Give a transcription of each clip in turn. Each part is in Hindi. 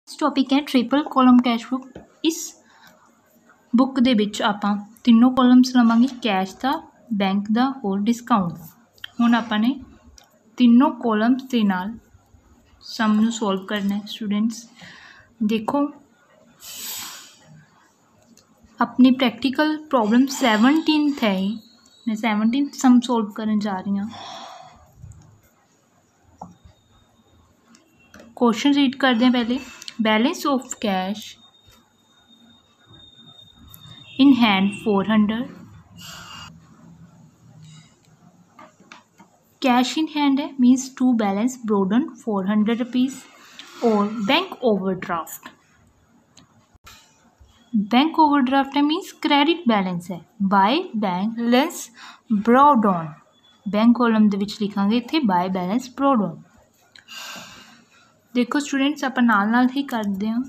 इस टॉपिक है ट्रिपल कॉलम कैश बुक। इस बुक दे विच आपां तीनों कॉलम्स लवांगे, कैश का, बैंक का और डिस्काउंट। हुण आपां ने तीनों कॉलम्स दे नाल सम नूं सॉल्व करना है। स्टूडेंट्स देखो, अपनी प्रैक्टिकल प्रॉब्लम 17th है। मैं 17th सम सॉल्व करने जा रही हूँ। क्वेश्चन रीड करते हैं पहले। Balance of cash in hand 400, cash in hand है means to balance brought down 400 rupees. और बैंक ओवरड्राफ्ट, बैंक ओवरड्राफ्ट है मीन्स क्रेडिट बैलेंस है by balance brought down. Bank column दे विच लिखांगे इत्थे बाय बैलेंस ब्रॉड ऑन। देखो स्टूडेंट्स, आप नाल ही करते हैं।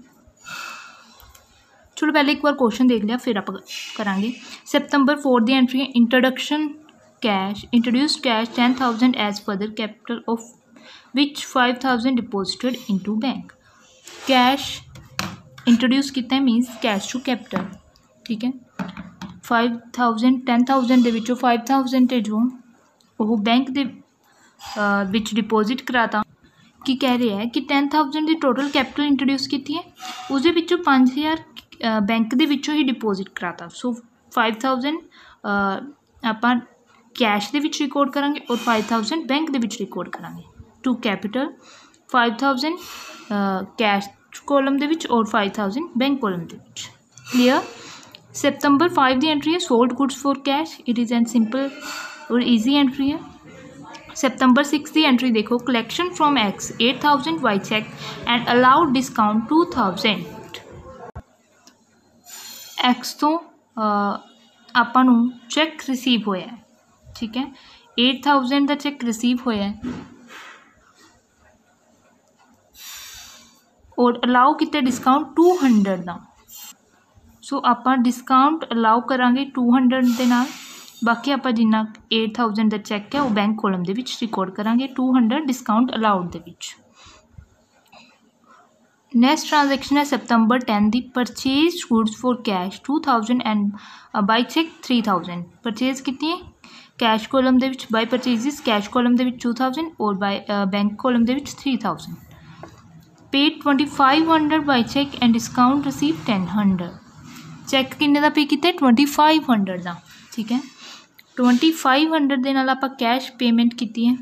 चलो पहले एक बार क्वेश्चन देख लिया, फिर आप करांगे। सितंबर 4 दी एंट्री है introduction cash, introduced cash 10,000 as further capital of which 5,000 deposited into bank. Cash introduce किया है मीनस कैश टू कैपिटल, ठीक है। 5,000 10,000 दे विचों 5,000 है जो वो बैंक दे विच डिपोजिट कराता। की कह रहा है कि 10,000 की टोटल कैपिटल इंट्रोड्यूस की है, उसके विचों 5,000 बैंक दे विचों ही डिपोजिट कराता। सो 5,000 आपां कैश दे विच रिकॉर्ड करांगे और 5,000 बैंक दे विच रिकॉर्ड करांगे। टू कैपिटल 5,000 कैश कॉलम दे विच और 5,000 बैंक कॉलम दे विच। क्लीयर। सितंबर 5 दी एंट्री है sold goods for cash. It is an simple और ईजी एंट्री है। सितंबर 6 की एंट्री देखो, collection from X 8,000 by cheque and allowed discount 2,000। X तो आपां नूं चैक रिसीव होया है, ठीक है। 8,000 का चैक रिसीव होया है और अलाउ कितना डिस्काउंट 200 का। सो आपां डिस्काउंट अलाउ करांगे 200 दे नाल। बाकी आपां जिन्ना 8,000 का चैक है वो बैंक कॉलम दे विच रिकॉर्ड करांगे 200 डिस्काउंट अलाउड दे विच। नैक्सट ट्रांजैक्शन है सितंबर 10 दी, purchase goods for cash 2,000 and by cheque 3,000। Purchase कितनी है कैश कॉलम दे विच, बाई परचेजिज कैश कॉलम दे विच 2,000 और बाई बैंक कॉलम दे विच 3,000। Paid 2,500 by cheque and discount receive 1000। Cheque किन्ने दा पे किया 2,500 का, ठीक है। 2,500 दे नाल आपां कैश पेमेंट की है।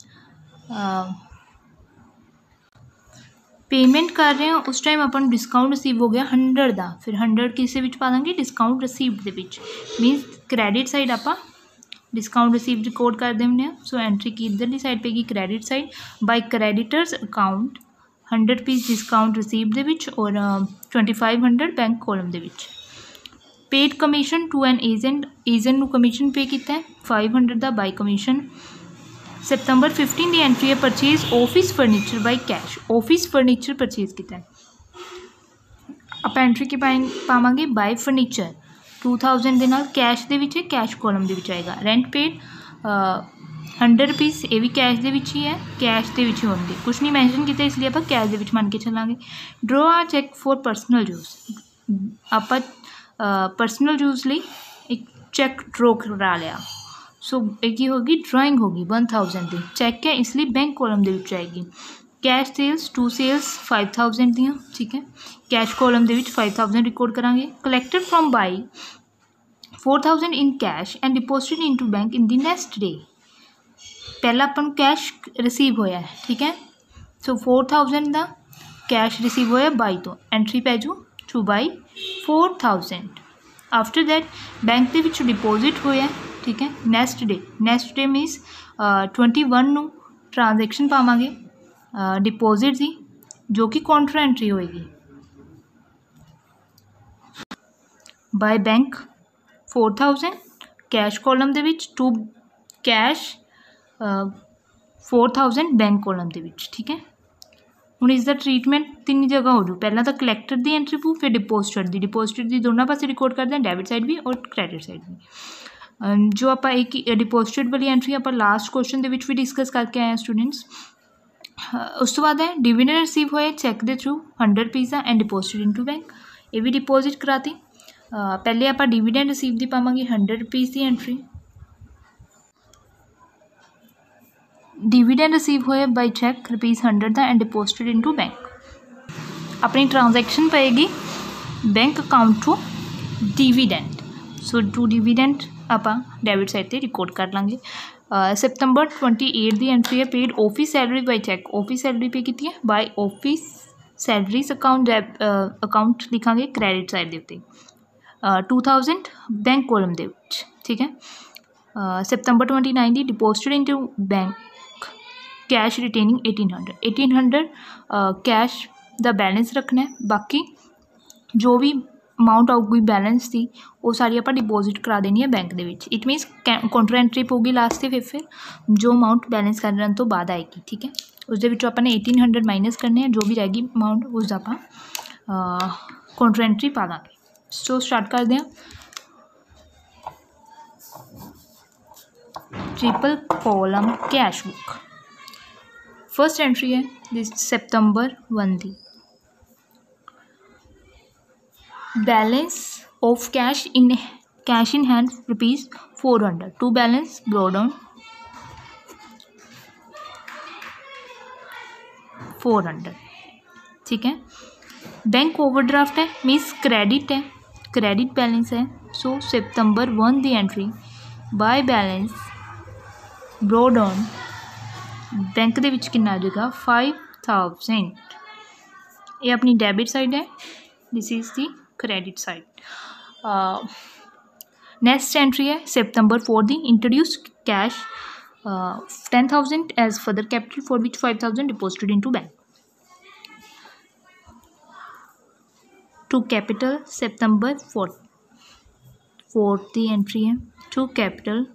पेमेंट कर रहे हैं उस टाइम अपन डिस्काउंट रिसीव हो गया 100 का, फिर 100 किसे विच पा देंगे डिस्काउंट रिसीव्ड दे विच। मीनस क्रेडिट साइड आप डिस्काउंट रिसीव रिकॉर्ड कर देंगे। सो एंट्री की इधरली साइड पे की credit side by creditors account 100 rupees discount receive दे विच और 2,500 बैंक कॉलम दे विच। Paid commission to an agent, agent नूं कमीशन पे किया है 500 का बाय कमीशन। सितंबर 15 की एंट्री है purchase office furniture by cash, office furniture purchase किया है। आप एंट्री की पावांगे बाय फर्नीचर 2,000 के नाल कैश दे विच है, कैश कॉलम दे विच आएगा। रेंट पेड 100 रुपीज़, ये भी कैश दे विच ही है, कैश दे विच ही होंगे, कुछ नहीं मैंशन किया इसलिए आप कैश दे विच मान के चलांगे। Draw a cheque for personal use, आप परसनल यूज लिए एक चैक ड्रॉ करा लिया। सो एक ही होगी ड्राइंग होगी 1,000 की, चैक है इसलिए बैंक कॉलम दे विच आएगी। कैश सेल्स 2 सेल्स 5,000 दियाँ, ठीक है। कैश कॉलम दे विच 5,000 रिकॉर्ड करांगे। Collected from by 4,000 in cash and deposited into bank in the next day. पहला अपन कैश रिसीव होया है, ठीक है। सो 4,000 का कैश रिसीव होया बाई तो एंट्री पै जू to by 4,000। After that bank दे विच डिपोजिट होया, ठीक है। नैक्सट डे मीनस 21 नूं ट्रांजैक्शन पावांगे डिपोजिट की, जो कि काउंटर एंट्री होएगी बाय बैंक 4,000 कैश कॉलम दे विच टू कैश 4,000 बैंक कॉलम दे विच, ठीक है। हुण इसका ट्रीटमेंट तीन जगह हो जू, पहला तो कलैक्टेड की एंट्री पू, फिर डिपोजिटेड की दोनों पासे रिकॉर्ड करते हैं, डेबिट साइड भी और क्रेडिट साइड भी। जो आप एक डिपोजिटेड वाली एंट्री आप लास्ट क्वेश्चन के भी डिस्कस करके आए हैं स्टूडेंट्स। उस तो बाद है डिविडेंड रिसीव होए चैक के through 100 rupees and deposit into bank, ये भी डिपोजिट कराती। पहले आप डिविडेंड रिसीव की पावांगे 100 रुपीज़ की एंट्री। डिविडेंड रिसीव होए by cheque ₹100 and deposited into bank. अपनी ट्रांजैक्शन पेगी bank account to dividend, so to dividend आप डेबिट साइड पर रिकॉर्ड कर लाँगे। सितंबर 28 की एंट्री है paid office salary by cheque, office salary pay की है by office salaries account, account लिखांगे क्रैडिट साइड के उत्ते 2000 बैंक कॉलम दे विच, ठीक है। सितंबर 29 की deposited into bank cash retaining 1800 cash दा बैलेंस रखना है, बाकी जो भी अमाउंट आऊगी बैलेंस की वो सारी आप डिपोजिट करा देनी है बैंक के। इट मीनस काउंटर एंट्री होगी लास्ट से, फिर जो अमाउंट बैलेंस करने तो बाद आएगी, ठीक है। उसके आपने 1800 माइनस करने हैं, जो भी रहेगी अमाउंट उसका आप काउंटर एंट्री पा देंगे। सो स्टार्ट करते हैं। Triple column cash book, first entry है दिस सितंबर 1 की। Balance of cash in hand ₹400 to balance brought down 400, ठीक है। बैंक ओवरड्राफ्ट है मीन्स क्रेडिट है, क्रेडिट बैलेंस है। सो सितंबर 1 की entry by balance brought down bank के विच कितना आ जाएगा 5000, ये अपनी डेबिट साइड है, this is the credit side. Next entry है सितंबर 4 दी introduce cash 10,000 as further capital for which 5,000 deposited into bank. To capital September 4 दी एंट्री है टू कैपिटल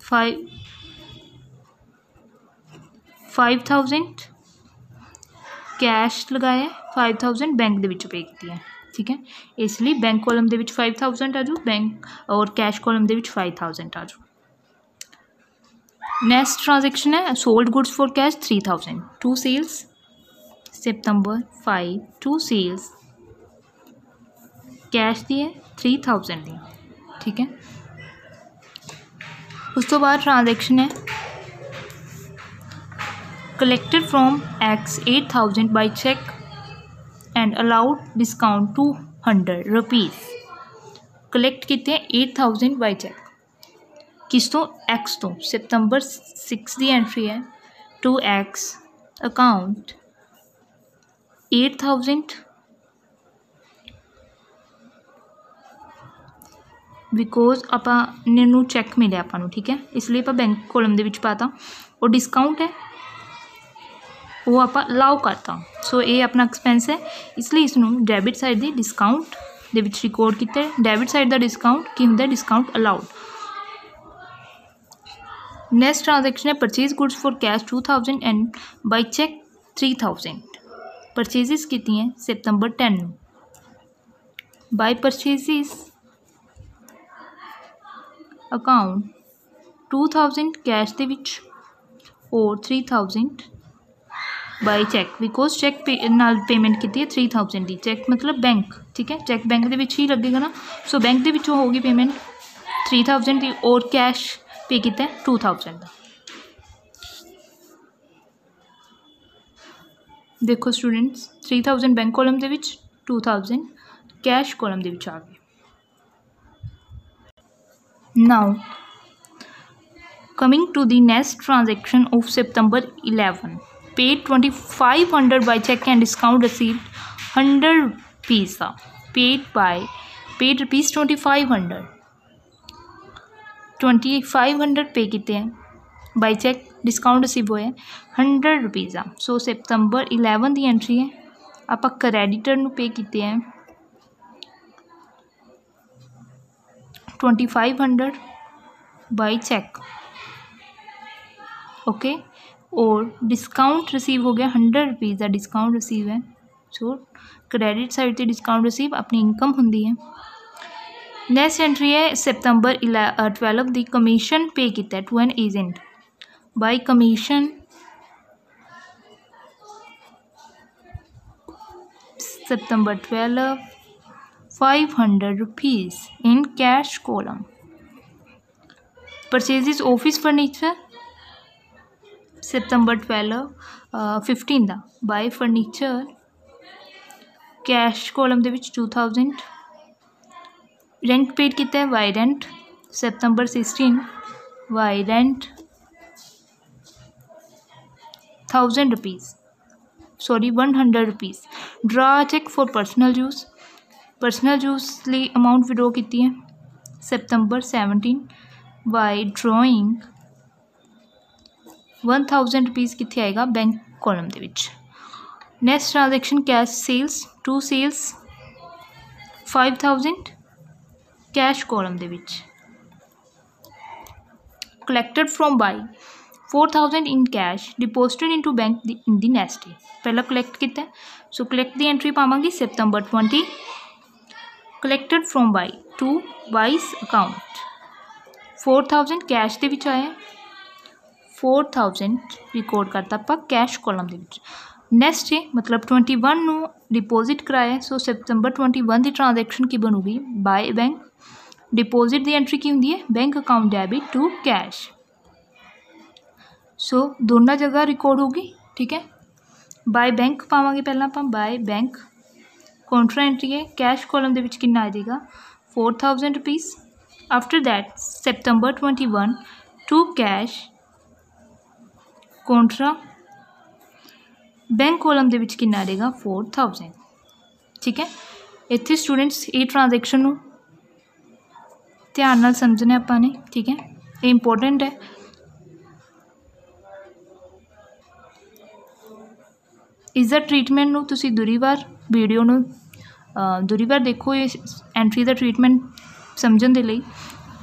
5,000 कैश लगाया 5,000 बैंक के विच पे की है, ठीक है। इसलिए बैंक कॉलम के विच 5,000 आ जाओ, बैंक और कैश कॉलम के विच 5,000 आ जाओ। नेक्स्ट ट्रांजैक्शन है sold goods for cash 3,000 to sales September 5 to sales cash दी है 3,000 दी, ठीक है। उस तो बाद ट्रांजैक्शन है collected from X 8,000 by cheque and allowed discount 200 rupees. Collect कितने 8,000 बाय चेक, किस तो एक्स तो सितंबर 6 की एंट्री है टू एक्स अकाउंट 8,000 बिकॉज आपू चैक मिले आपू, ठीक है, इसलिए आप बैंक कॉलम के पाता और डिस्काउंट है वो आप अलाउ करता। सो ये अपना एक्सपेंस है, इसलिए इसनों डेबिट साइड की डिस्काउंट दे विच रिकॉर्ड किया। डेबिट साइड का डिस्काउंट की होंगे डिस्काउंट अलाउड। नेक्स्ट ट्रांजैक्शन है purchase goods for cash 2,000 and by cheque 3,000। Purchases की September 10 by purchases account 2,000 cash दे विच और 3,000 बाय चैक, बिकॉज चैक नाल पेमेंट की है 3,000 की, चैक मतलब बैंक, ठीक है, चैक बैंक के विच ही लगेगा ना। सो बैंक के विचों होगी पेमेंट 3,000 की और कैश पे किया 2,000 का। देखो स्टूडेंट्स 3,000 बैंक कॉलम के विच 2,000 कैश कॉलम के विच आ गए। Now coming to the next transaction of September 11 paid 2,500 by check and discount received 100 rupees paid rupees 2,500 पे किते हैं बाई चेक, डिस्काउंट रिसीव होया 100 रुपीज़ आ। सो सितंबर 11 की एंट्री है आप क्रेडिटर नू पे किते हैं 2,500 बाई चेक, ओके, और डिस्काउंट रिसीव हो गया 100 रुपीज़ का डिस्काउंट रिसीव है। सो क्रेडिट साइड से डिस्काउंट रिसीव अपनी इनकम होंगी है। नेक्स्ट एंट्री है सितंबर 12 की कमीशन पे किया to an agent by commission September 12, 500 rupees in cash column. Purchases office furniture September 12, 15 ਦਾ buy furniture cash column ਦੇ ਵਿੱਚ 2000. rent paid ਕੀਤਾ ਹੈ y rent September 16 y rent 1000 rupees sorry 100 rupees. draw a check for personal use ਲਈ amount withdraw ਕੀਤੀ ਹੈ September 17 by drawing 1000 rupees कितने आएगा बैंक कॉलम ਦੇ ਵਿੱਚ. Next transaction cash sales 2 sales 5000 cash column ਦੇ ਵਿੱਚ. collected from buy 4000 in cash deposited into bank in the next day. पहला collect कितना है so collect दी entry पावांगी September 20. collected from buy to buy's account 4000 cash ਦੇ ਵਿੱਚ आया 4000 रिकॉर्ड करता ਆਪਾਂ कैश कॉलम ਦੇ ਵਿੱਚ. ਨੈਕਸਟ ਡੇ मतलब 21 ਨੂੰ डिपोजिट कराया सो September 21 ਦੀ ट्रांजैक्शन की बनूगी बाय बैंक. डिपोजिट ਦੀ एंट्री की होंगी है bank account debit to cash so दोनों जगह रिकॉर्ड होगी ठीक है. बाय बैंक पावांगे पहला आप बाय बैंक कॉन्ट्रा एंट्री है कैश कॉलम ਦੇ ਵਿੱਚ कितना आ जाएगा 4000 rupees. After that September 21 to cash contra bank column ਦੇ ਵਿੱਚ कितना आ जाएगा 4000 ठीक है. इत्थे स्टूडेंट्स ये ट्रांजैक्शन ਨੂੰ ध्यान नाल समझना ਆਪਾਂ ने ठीक है ये इंपॉर्टेंट है. इसका ट्रीटमेंट ਨੂੰ ਤੁਸੀਂ ਦੂਰੀ ਵਾਰ ਵੀਡੀਓ ਨੂੰ ਦੂਰੀ ਵਾਰ ਦੇਖੋ ਇਹ ਐਂਟਰੀ ਦਾ ਟ੍ਰੀਟਮੈਂਟ ਸਮਝਣ ਦੇ ਲਈ.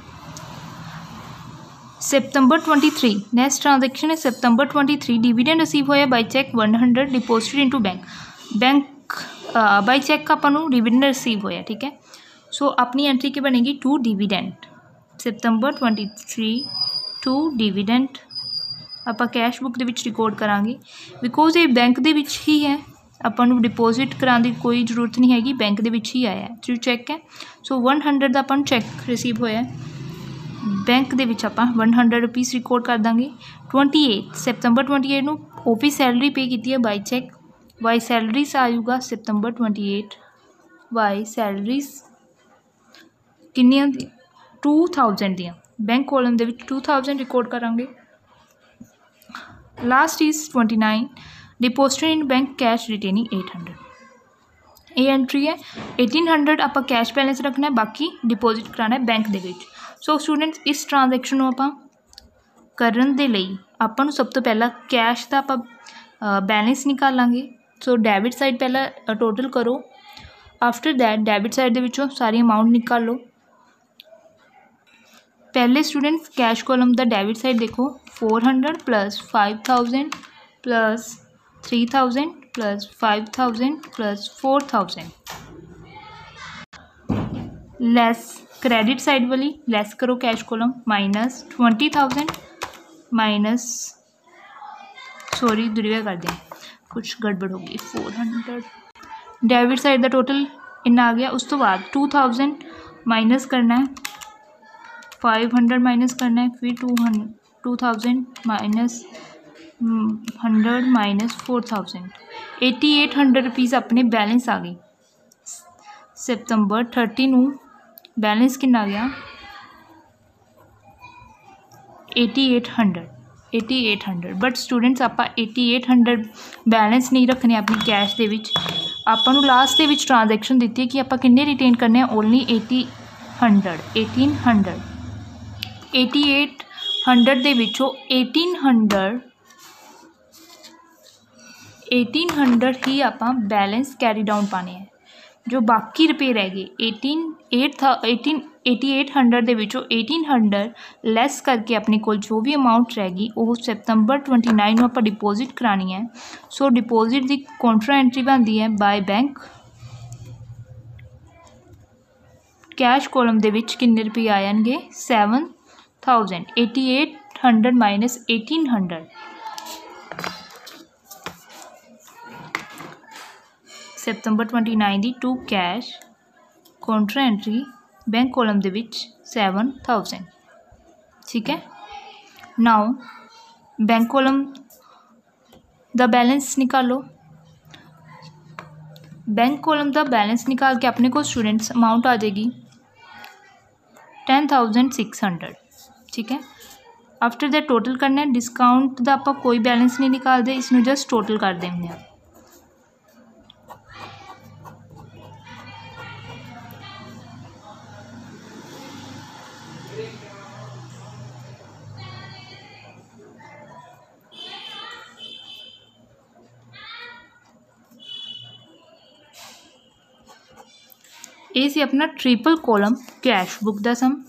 September 23 नेक्स्ट ट्रांजैक्शन है September 23 डिविडेंड रिसीव होया by cheque 100 deposited into bank by cheque आपां नूं डिविडेंड रिसीव होया ठीक है. सो अपनी एंट्री की बनेगी to dividend September 23 to dividend आपां कैश बुक दे विच रिकॉर्ड करांगे बिकॉज ये बैंक दे विच ही है आपां नूं डिपोजिट कराने की कोई जरूरत नहीं हैगी बैंक दे विच ही आया है जो चैक है. सो 100 दा आपां चैक रिसीव होया बैंक दे विच आपां 100 रुपीज़ रिकॉर्ड कर देंगे. 28 September 28 नूं ऑफिस सैलरी पे की है बाई चैक वाई सैलरीज आऊगा September 28 वाई सैलरीज किन्नियां 2000 दियां बैंक कॉलम दे विच 2000 रिकॉर्ड करांगे. Last is 29 deposited in bank cash retaining 800 ये एंट्री है 1800 आपां कैश बैलेंस रखना है बाकी डिपोजिट कराना है बैंक दे विच. सो स्टूडेंट्स इस ट्रांजैक्शन ਨੂੰ ਆਪਾਂ ਕਰਨ ਦੇ ਲਈ ਆਪਾਂ ਨੂੰ ਸਭ ਤੋਂ ਪਹਿਲਾਂ कैश ਦਾ ਆਪਾਂ बैलेंस निकालांगे. सो डेबिट साइड पहला टोटल करो आफ्टर दैट डेबिट साइड ਦੇ ਵਿੱਚੋਂ सारी अमाउंट निकालो. पहले स्टूडेंट्स कैश कॉलम ਦਾ डेबिट साइड देखो 400 plus 5000 plus 3000 plus 5000 plus 4000 less credit side वाली लेस करो cash column minus 20000 minus sorry दुरिया कर दें कुछ गड़बड़ होगी 400 डेबिट साइड का टोटल इन्ना आ गया. उस तो बाद 2000 माइनस करना है 500 माइनस करना है फिर 2000 माइनस 100 माइनस 4000 8800 रुपीज़ अपने बैलेंस आ गई. September 30 नूं बैलेंस कितना गया 8800 बट स्टूडेंट्स आप 8800 बैलेंस नहीं रखने अपनी कैश दे विच. आपां नूं लास्ट दे विच ट्रांजैक्शन दी है कि आप किन्ने रिटेन करने ओनली 1800 8800 दे विचों 1800 ही आपां बैलेंस कैरी डाउन पाने हैं. जो बाकी रुपये रह गए 8800 ਦੇ ਵਿੱਚੋਂ 1800 ਲੈਸ करके अपने को जो भी अमाउंट रह गई वो September 29 ਨੂੰ ਆਪਾਂ डिपोजिट करानी है. सो डिपोजिट की कॉन्ट्रा एंट्री बनती है बाय बैंक कैश कॉलम ਦੇ ਵਿੱਚ किन्ने रुपये आ जाएंगे 7000 8800 माइनस 1800 ਸਤੰਬਰ 29 ਦੀ to cash counter entry bank column ਦੇ ਵਿੱਚ 7000। ठीक है। नाउ बैंक कॉलम दा बैलेंस निकालो। बैंक कॉलम दा बैलेंस निकाल के अपने को स्टूडेंट्स अमाउंट आ जाएगी 10,600। ठीक है। आफ्टर दैट टोटल करना है। डिस्काउंट दा आपां कोई बैलेंस नहीं निकालते, इसनूं जस्ट टोटल कर देंगे। ये सी अपना ट्रिपल कॉलम कैश बुक का सम।